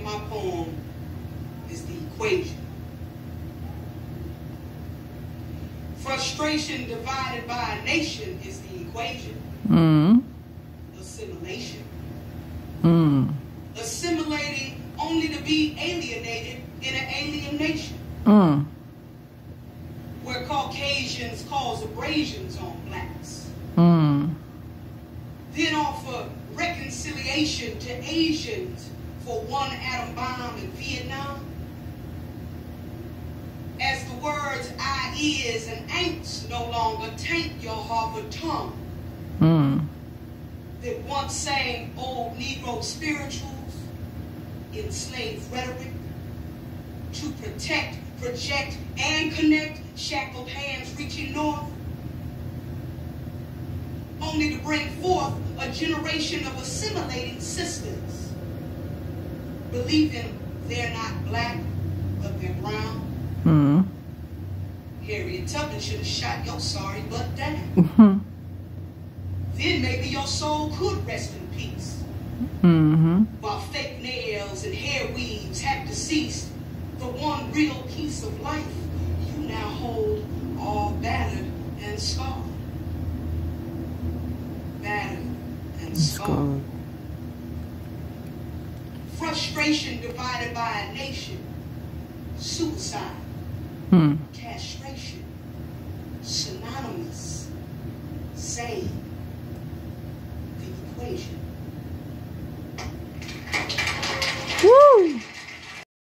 of my poem is the equation. Frustration divided by a nation is the equation. Assimilation. Assimilating only to be alienated in an alien nation. Where Caucasians cause abrasions on blacks. Then offer reconciliation to Asians for one atom bomb in Vietnam. As the words I is and ain'ts no longer taint your Harvard tongue. That once sang old Negro spirituals, enslaved rhetoric, to protect, project, and connect shackled hands reaching north, only to bring forth a generation of assimilating sisters, believing they're not black, but they're brown. Harriet Tubman should have shot your sorry butt down. Then maybe your soul could rest in peace. While fake nails and hair weaves have deceased, the one real piece of life you now hold all battered and scarred. Battered and scarred. Frustration divided by a nation. Suicide. Castration. Synonymous. Same. The equation.